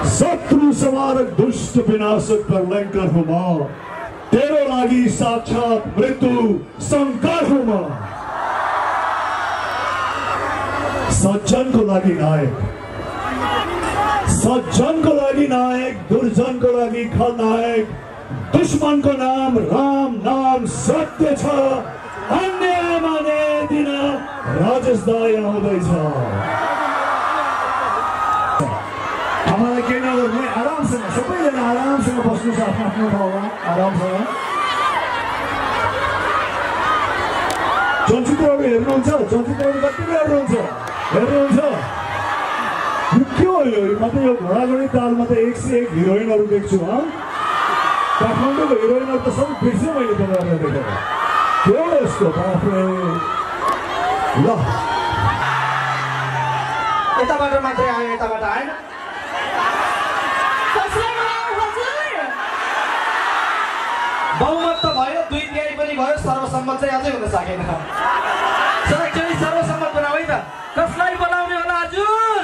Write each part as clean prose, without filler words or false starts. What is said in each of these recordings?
शत्रु संहारक दुष्ट विनाशक प्रलयंकर हूँ मां, तेरो लागी साक्षात मृत्यु संकर हूँ मां। सज्जन को लागी नायक, सज्जन को लागी नायक, दुर्जन को लागी खलनायक। दुश्मन को नाम राम नाम सत्य छ, अन्याय माने दिन राजेश दाई आउँदैछ। हमारा के नगर्ने आरामसँग, सबैजना आरामसँग बस्नुहोस् आफ्नो आफ्नो ठाउँमा आरामसँग। चलचित्रहरू हेर्नुहुन्छ? चलचित्रहरू कति हेर्नुहुन्छ? हेर्नुहुन्छ? के हो यो? मात्रै यो घोडाघोडी तालमा त 101 हिरोइनहरू देख्छु। काठमाडौँको हिरोइनहरू त सबै बिर्सेँ मैले तपाईँहरूलाई देखेर। के हो यस्तो? बाफ्रे ल यताबाट मात्रै आयो, यताबाट आएन। बहुमत त भयो, 2/3 पनि भयो, सर्वसम्मत चाहिँ अझै हुन सकेन। एकचोटि सर्वसम्मत बनाऊ है त। कसलाई बोलाउने होला हजुर?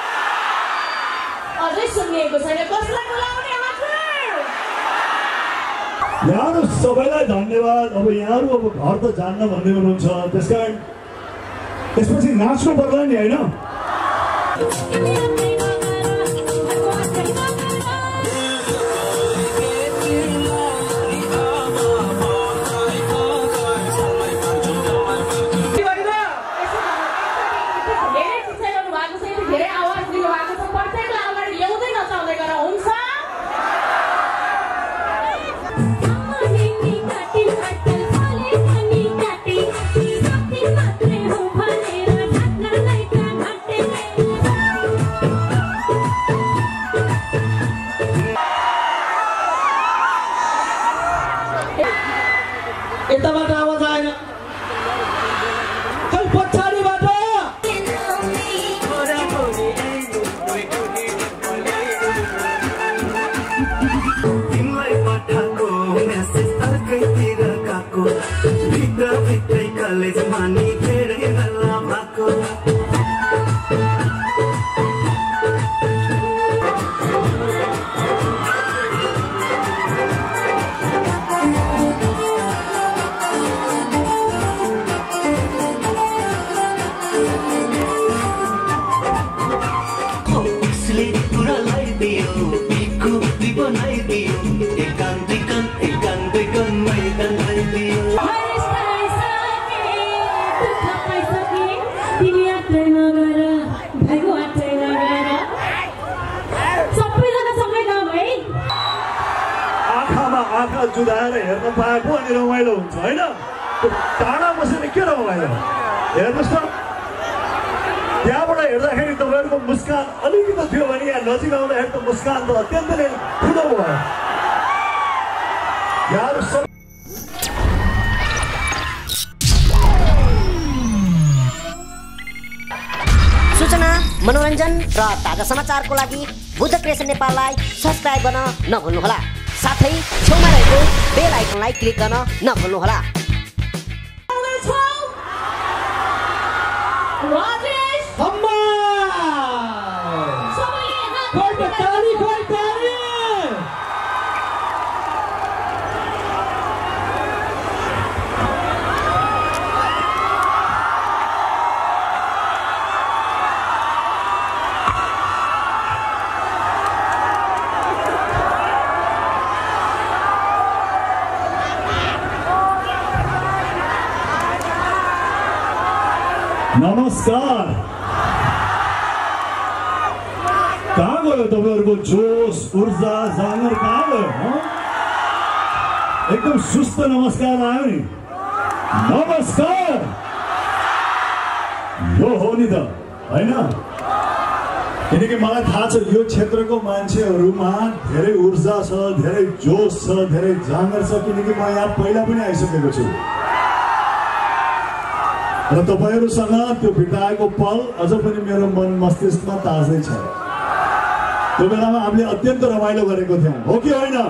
अझै सुनिएको छैन, कसलाई बोलाउने हजुर? यहाँहरू सबैलाई धन्यवाद। अब यहाँहरू अब घर त जान्न भन्दै हुनुहुन्छ, त्यसकारण त्यसपछि नाच्नु पर्ला नि, होइन? यताबाट आवाज आएन, खै पछाडिबाट। तिमीलाई पठाएको मेसेज अर्कैतिर गएको, भित्र भित्रै कलेजमा नि धेरै हल्ला भएको। आँखा जुदाएर हेर्न पाए पो अनि रमाइलो हुन्छ, होइन? टाढा बसेर के रमाइलो? हेर्नुहोस् त, त्यहाँबाट हेर्दाखेरि तपाईँहरूको मुस्कान अलिकति थियो भने यहाँ नजिक आउँदाखेरि त मुस्कान त अत्यन्तै नै ठुलो भयो। यहाँहरू सब सूचना, मनोरञ्जन र ताजा समाचारको लागि बुद्ध क्रिएसन नेपाललाई सब्स्क्राइब गर्न नभुल्नुहोला। साथै छेउमा रहेको बेल आइकनलाई क्लिक गर्न नभुल्नुहोला। नमस्कार। कहाँ गयो तपाईँहरूको जोस, ऊर्जा, जाँगर कहाँ गयो? एकदम सुस्त नमस्कार आयो नि। नमस्कार यो हो नि त, होइन? किनकि मलाई थाहा छ यो क्षेत्रको मान्छेहरूमा धेरै ऊर्जा छ, धेरै जोस छ, धेरै जाँगर छ, किनकि म यहाँ पहिला पनि आइसकेको छु र तपाईहरुसँग त्यो बिताएको पल अझ पनि मेरो मन मस्तिष्कमा ताजै छ। त्यो बेलामा हामीले अत्यन्त रमाइलो गरेको थियौं, हो कि होइन?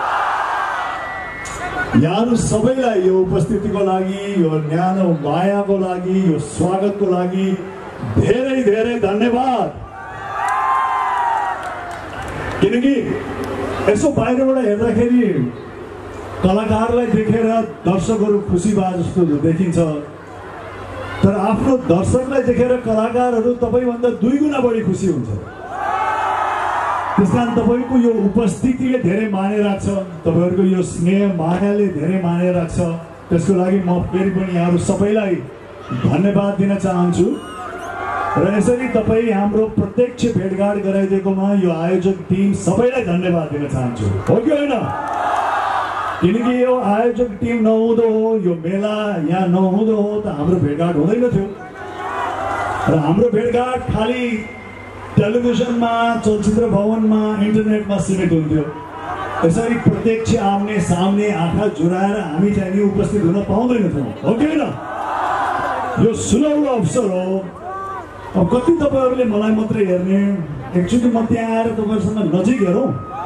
यहाँहरु सबैलाई यो उपस्थितिको लागि, यो न्यानो मायाको लागि, यो स्वागतको लागि धेरै धेरै धन्यवाद। किनकि यसो बाहिरबाट हेर्दाखेरि कलाकारलाई देखेर दर्शकहरू खुसी भए जस्तो देखिन्छ, तर आफ्नो दर्शकलाई देखेर कलाकारहरू तपाईँभन्दा 2 गुणा बढी खुसी हुन्छ। त्यसकारण तपाईँको यो उपस्थितिले धेरै माने राख्छ, तपाईँहरूको यो स्नेह मायाले धेरै माने राख्छ। त्यसको लागि म फेरि पनि यहाँहरू सबैलाई धन्यवाद दिन चाहन्छु र यसरी तपाईँ हाम्रो प्रत्यक्ष भेटघाट गराइदिएकोमा यो आयोजक टिम सबैलाई धन्यवाद दिन चाहन्छु, हो कि होइन? किनकि यो आयोजक टिम नहुँदो हो, यो मेला यहाँ नहुँदो हो त हाम्रो भेटघाट हुँदैन थियो र हाम्रो भेटघाट खालि टेलिभिजनमा, चलचित्र भवनमा, इन्टरनेटमा सीमित हुन्थ्यो। यसरी प्रत्यक्ष आम्ने सामने आँखा जुराएर हामी चाहिँ नि उपस्थित हुन पाउँदैनथ्यौँ, हो कि होइन? यो सुनौलो अवसर हो। अब कति तपाईँहरूले मलाई मात्रै हेर्ने, एकचोटि म त्यहाँ आएर तपाईँहरूसँग नजिक हेरौँ,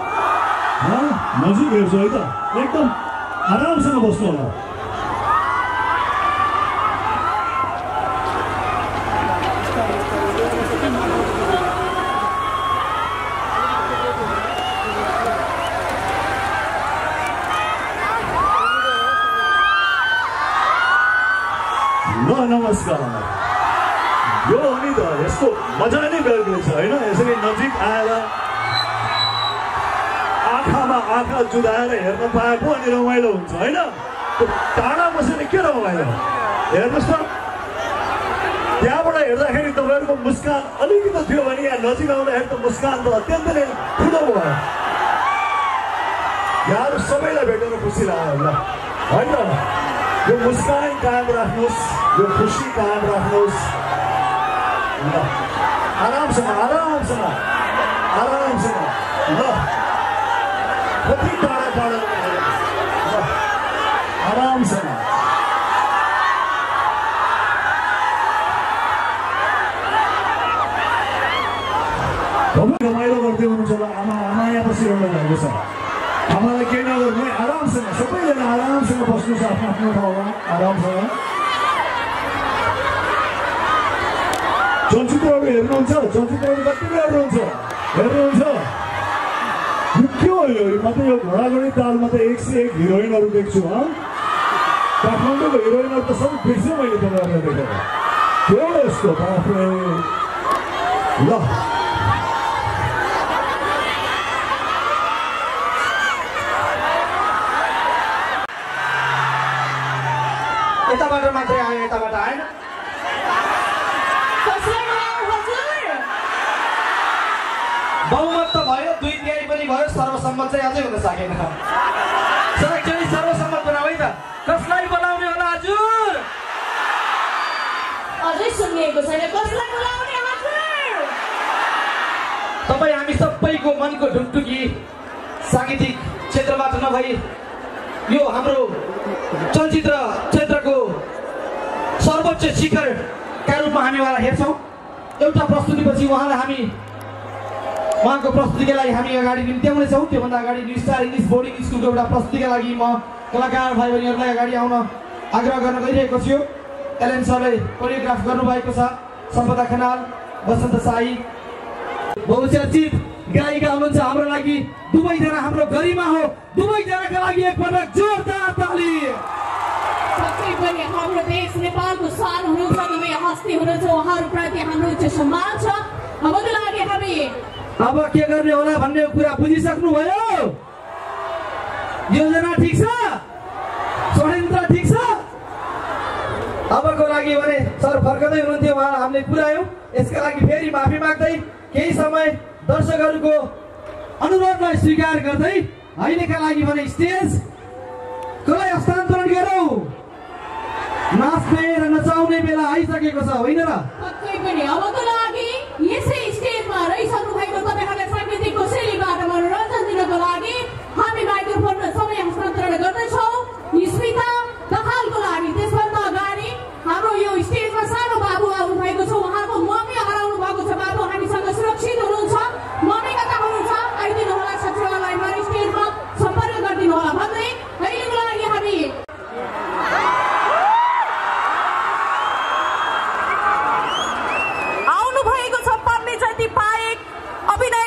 नजिक हेर्छु है त, एकदम आरामसँग बस्नु होला। नमस्कार। यो हो नि त, यसको मजा नै बेग्लै छ होइन? यसरी नजिक आएर आँखामा आँखा जुदाएर हेर्न पाए पो अनि रमाइलो हुन्छ होइन? टाढा बसेर के रमाइलो? हेर्नुहोस् त, त्यहाँबाट हेर्दाखेरि तपाईँहरूको मुस्कान अलिकति थियो भने यहाँ नजिक आउँदाखेरि त मुस्कान त अत्यन्तै नै ठुलो भयो। यहाँहरू सबैलाई भेटेर खुसी लाग्यो ल, होइन? यो मुस्कान कायम राख्नुहोस्, यो खुसी कायम राख्नुहोस्। आरामसँग आरामसँग आरामसँग ल, कति टाढा टाढा आरामसँग। रमाइलो गर्दै हुनुहुन्छ होला। आमा यहाँ बसिरहनु भएको छ, आमालाई केही नगर्नु है, आरामसँग सबैजना आरामसँग बस्नुहोस् आफ्नो आफ्नो ठाउँमा आरामसँग। चलचित्रहरू हेर्नुहुन्छ, चलचित्रहरू कति हेर्नुहुन्छ? के हो यो? म त यो घोडाघोडी तालमा त 1 से 1 हिरोइनहरू देख्छु। काठमाडौँको हिरोइनहरू त सबै बिर्सेँ मैले तपाईँहरूलाई देखेर। के हो यस्तो? बाफ्रे ल, यताबाट मात्रै आयो, यताबाट आएन। बहुमत त भयो, 2/3 पनि भयो, सर्वसम्मत चाहिँ अझै हुन सकेन। एकचोटि सर्वसम्मत बनाऊ है त। कसलाई बोलाउने होला हजुर? अझै सुनिएको छैन, कसलाई बोलाउने हजुर? तपाईँ हामी सबैको मनको ढुकढुकी साङ्गीतिक क्षेत्रबाट नभई यो हाम्रो चलचित्र क्षेत्रको सर्वोच्च शिखरका रूपमा हामी उहाँलाई हेर्छौँ। एउटा प्रस्तुतिपछि उहाँलाई हामी उहाँको प्रस्तुतिका लागि हामी अगाडि निम्त्याउनेछौँ। त्योभन्दा अगाडि न्यू स्टार इङ्ग्लिस बोर्डिङ स्कुलको एउटा प्रस्तुतिका लागि म कलाकार भाइ बहिनीहरूलाई अगाडि आउन आग्रह गर्न गइरहेको छु। एलएन सरले कोरियोग्राफ गर्नुभएको छ, सम्पदा खनाल, बसन्त साई, बहुचर्चित गायिका हुनुहुन्छ हाम्रो लागि। दुवैजना हाम्रो गरिमा हो, दुवैजनाका लागि एकपटक जोरदार ताली। पक्कै पनि हाम्रो देश नेपालको शान हुनुहुन्छ, दुवै हस्ती हुनुहुन्छ, उहाँहरूप्रति हाम्रो उच्च सम्मान छ। अबको लागि हामी अब के गर्ने होला भन्ने कुरा बुझिसक्नु भयो? योजना ठिक छ, षड्यन्त्र ठिक छ। अबको लागि भने सर फर्कदै हुनुहुन्थ्यो, उहाँलाई हामीले पुर्यायौँ। यसका लागि फेरि माफी माग्दै केही समय दर्शकहरूको अनुरोधलाई स्वीकार गर्दै अहिलेका लागि भने स्टेजलाई हस्तान्तरण गरौँ। नाच्ने र नचाउने बेला आइसकेको छ, होइन र? पक्कै पनि अबको लागि यसै स्टेजमा रहिसक्नु भएको तपाईँहरूलाई साङ्गीतिक शैलीबाट मनोरञ्जन दिनको लागि हामी माइक्रोफोन समय हस्तान्तरण गर्दैछौँ स्मिता दाहालको लागि। त्यसभन्दा अगाडि हाम्रो यो स्टेजमा सानो बाबु आउनु भएको छ, उहाँको मम्मी हराउनु भएको छ। बाबु हामीसँग सुरक्षित हुनुहुन्छ, मम्मी कता हुनुहुन्छ? आइदिनु होला, सचिवालयमा स्टेजमा सम्पर्क गरिदिनु होला भन्दै अहिलेको लागि हामी आउनु भएको छ पन्ने जति पाएक अभिनय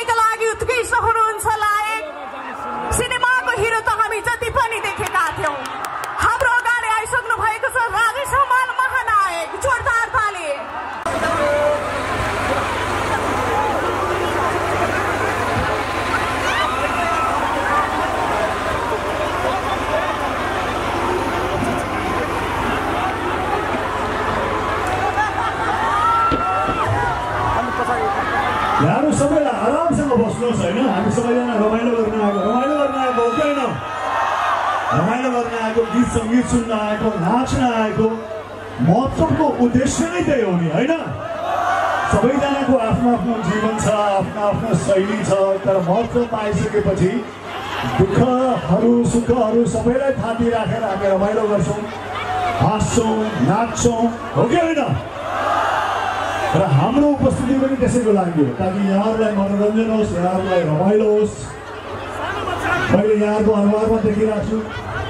बस्नुहोस् होइन हामी सबैजना रमाइलो गर्न आएको हो कि होइन रमाइलो गर्न आएको गीत सङ्गीत सुन्न आएको नाच्न आएको महत्त्वको उद्देश्य नै त्यही हो नि होइन सबैजनाको आफ्नो आफ्नो जीवन छ आफ्नो आफ्नो शैली छ तर महत्त्व पाइसकेपछि दुःखहरू सुखहरू सबैलाई थाती राखेर हामी रमाइलो गर्छौँ हाँस्छौँ नाच्छौँ हो कि होइन र हाम्रो उपस्थिति पनि त्यसैको लागि हो ताकि यहाँहरूलाई मनोरञ्जन होस् यहाँहरूलाई रमाइलो होस् मैले यहाँको अनुहारमा देखिरहेको छु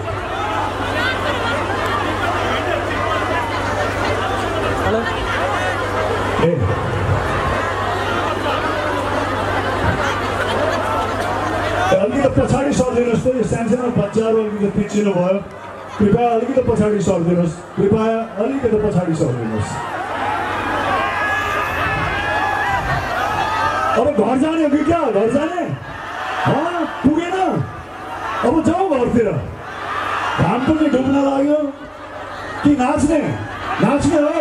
अलिकति पछाडि सर्दिनुहोस् त यो सानसानो बच्चाहरू अलिकति पिच्चिनु भयो कृपया अलिकति पछाडि सर्दिनुहोस् कृपया अलिकति पछाडि सर्दिनुहोस् अब घर जाने हो कि क्या घर जाने पुगेन अब जाउँ घरतिर घाम पनि डुब्न लाग्यो कि नाच्ने हो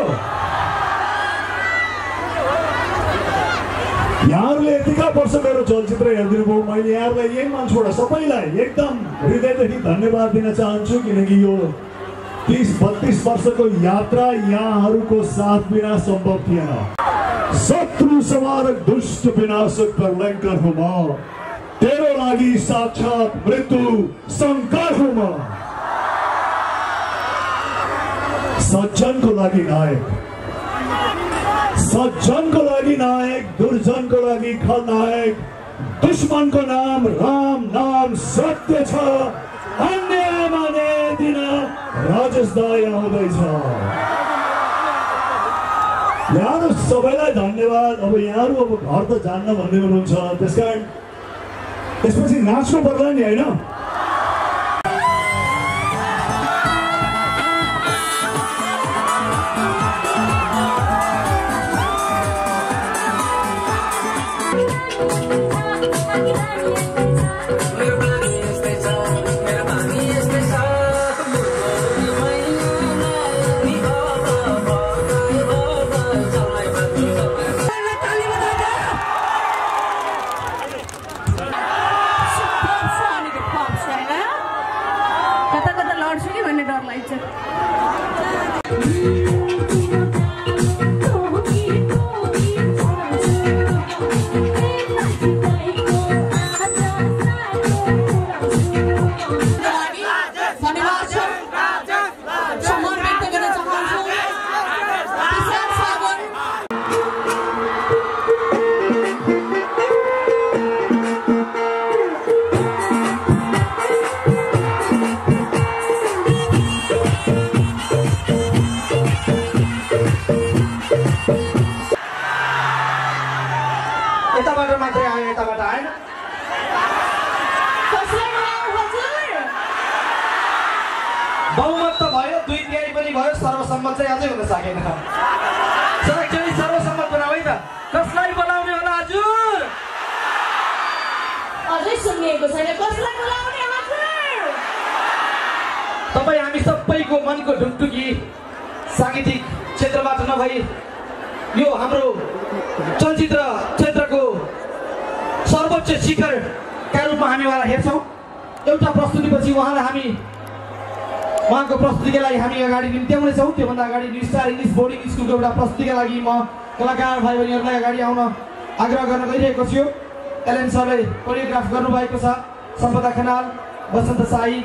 यहाँहरूले यतिका वर्ष मेरो चलचित्र हेरिदिनु भयो मैले यहाँहरूलाई यही मान्छेबाट सबैलाई एकदम हृदयदेखि धन्यवाद दिन चाहन्छु किनकि यो 30-32 वर्षको यात्रा यहाँहरूको साथ बिना सम्भव थिएन शत्रु संहारक दुष्ट विनाशक प्रलयङ्कर हुँ म तेरो लागि साक्षात मृत्यु शङ्कर हुँ म सज्जनको लागि नायक सज्जनको लागि नायक दुर्जनको लागि खलनायक दुश्मनको नाम राम नाम सत्य छ अन्याय माने दिन राजेश दाइ आउँदैछ यहाँहरू सबैलाई धन्यवाद अब यहाँहरू अब घर त जान्न भन्दै हुनुहुन्छ त्यसकारण त्यसपछि नाच्नु पर्ला नि होइन बहुमत त भयो 2/3 पनि भयो सर्वसम्मत चाहिँ अझै हुन सकेन एकचोटि सर्वसम्मत बनाऊ है त कसलाई बोलाउने होला हजुर अझै सुनिएको छैन कसलाई बोलाउने हजुर तपाईँ हामी सबैको मनको ढुकढुकी साङ्गीतिक क्षेत्रबाट नभई यो हाम्रो चलचित्र क्षेत्रको सर्वोच्च शिखरका रूपमा हामी उहाँलाई हेर्छौँ एउटा प्रस्तुतिपछि उहाँको प्रस्तुतिका लागि हामी अगाडि निम्त्याउनेछौँ त्योभन्दा अगाडि न्यू स्टार इङ्ग्लिस बोर्डिङ स्कुलको एउटा प्रस्तुतिका लागि म कलाकार भाइ बहिनीहरूलाई अगाडि आउन आग्रह गर्न गइरहेको छु एलएन सरले कोरियोग्राफ गर्नुभएको छ सम्पदा खनाल बसन्त साई